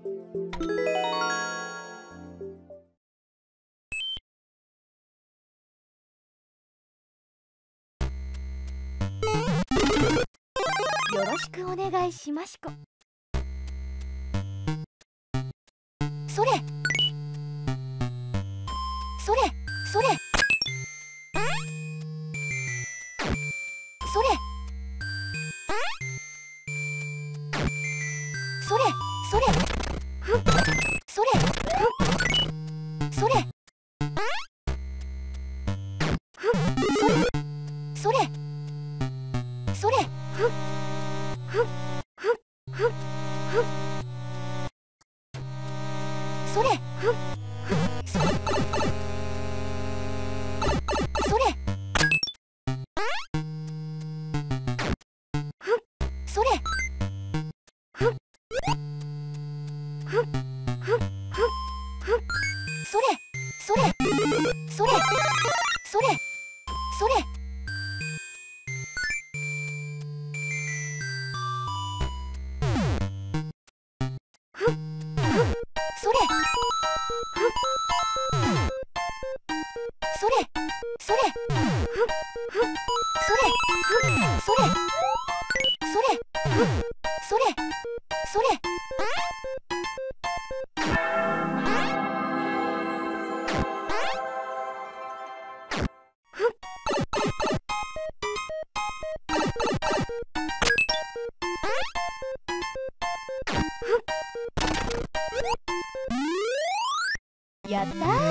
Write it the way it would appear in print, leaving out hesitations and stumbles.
よろしくお願いしますこ。それそれそれそれそれそれふっそれふっそれふっそれそれふっふっふっふっふっそれふっふっそれそれふっそれふっふっふっふっふっそれそれそれそれそれふっふっそれふっそれそれふっふっそれふっそれそれふっそれそれふっやったー。